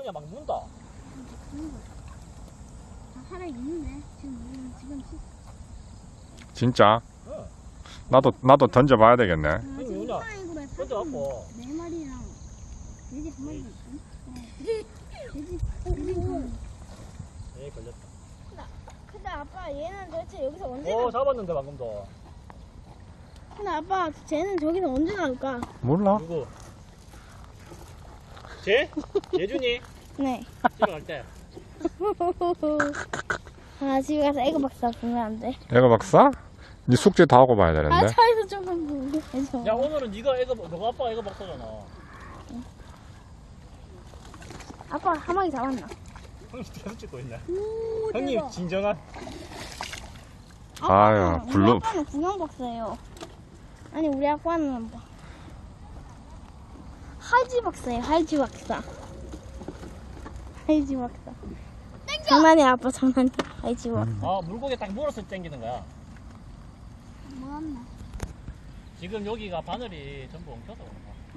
그냥 막 문다. 살아있는데 지금 진짜? 응. 나도 던져봐야 되겠네. 지금 누나, 호랑이굴에 던져갖고. 4마리랑 돼지 1마리 있거든? 돼지 예, 걸렸다. 근데 아빠 얘는 도대체 여기서 언제 오, 잡았는데 방금도. 근데 아빠 쟤는 저기서 언제 나올까? 몰라. 누구? 쟤? 예준이? 네. 집에 갈 때. 아 집에 가서 에그 박사 보면 안 돼? 애가 박사? 네 숙제 다 하고 봐야 아 되는데. 차에서 조금 보고 해줘. 야, 오늘은 너가 아빠가 애가 박사잖아. 아빠 한 마리 잡았나? 형님 계속 찍고 있네. 오 형님 대박. 진정한. 아유, 우리 블루. 아빠는 구경 박사예요. 아니 우리 아빠는 뭐 할지 박사예요. 할지 박사. 할지 박사. 장난이야 아빠 장난이야. 할지 박사. 아, 물고기 딱 물었을 때 당기는 거야. 뭐였나? 지금 여기가 바늘이 전부 엉켜서 그런 거야.